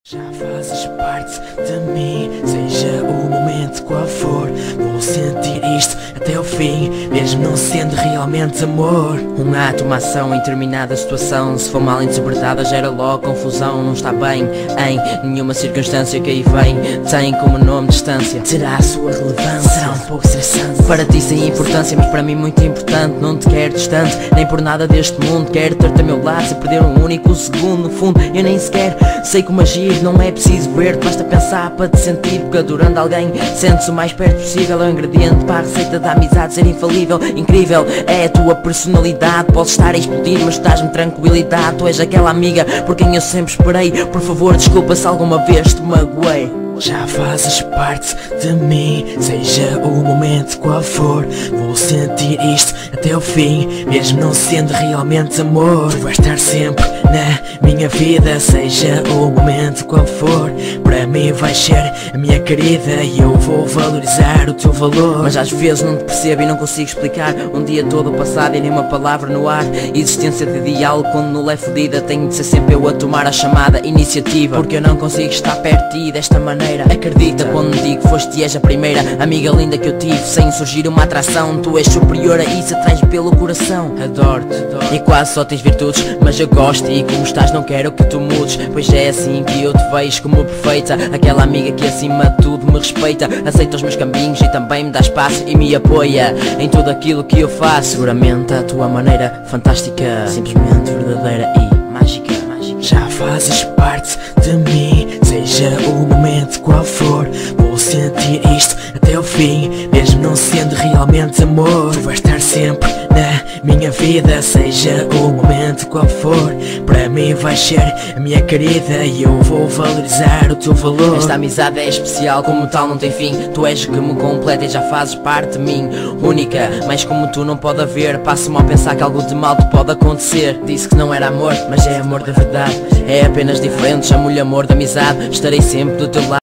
Já fazes parte de mim, seja o momento qual for. Vou sentir isto até o fim, mesmo não sendo realmente amor. Um ato, uma ação, interminada situação, se for mal interpretada gera logo confusão. Não está bem em nenhuma circunstância que aí vem, tem como nome distância. Terá a sua relevância, será um pouco estressante. Para ti sem importância, mas para mim muito importante. Não te quero distante, nem por nada deste mundo. Quero ter-te a meu lado, sem perder um único segundo. No fundo eu nem sequer sei como agir, não é preciso ver-te, basta pensar para te sentir. Porque adorando alguém, sentes o mais perto possível. É o ingrediente para a receita da amizade ser infalível. Incrível é a tua personalidade, podes estar a explodir mas estás-me tranquilidade. Tu és aquela amiga por quem eu sempre esperei. Por favor desculpa se alguma vez te magoei. Já fazes parte de mim, seja o momento qual for. Vou sentir isto até o fim, mesmo não sendo realmente amor. Tu vais estar sempre na minha vida, seja o momento qual for. Para mim vais ser a minha querida e eu vou valorizar o teu valor. Mas às vezes não te percebo e não consigo explicar. Um dia todo passado e nem uma palavra no ar. Existência de diálogo quando nula é fodida. Tenho de ser sempre eu a tomar a chamada iniciativa, porque eu não consigo estar perto de ti desta maneira. Acredita quando digo que foste e és a primeira amiga linda que eu tive, sem surgir uma atração. Tu és superior a isso, atrai-me pelo coração. Adoro-te e quase só tens virtudes, mas eu gosto e como estás não quero que tu mudes. Pois é assim que eu te vejo, como perfeita, aquela amiga que acima de tudo me respeita. Aceita os meus caminhos e também me dá espaço e me apoia em tudo aquilo que eu faço. Seguramente a tua maneira fantástica, simplesmente verdadeira e mágica. Já fazes parte de mim, seja o momento qual for. Vou sentir isto até o fim, mesmo não sendo realmente amor. Tu vais estar sempre na minha vida, seja o momento qual for. Para mim vais ser a minha querida e eu vou valorizar o teu valor. Esta amizade é especial, como tal não tem fim. Tu és o que me completa e já fazes parte de mim. Única, mas como tu não pode haver. Passo-me a pensar que algo de mal te pode acontecer. Disse que não era amor, mas é amor de verdade. É apenas diferente, chamo-lhe amor de amizade. Estarei sempre do teu lado.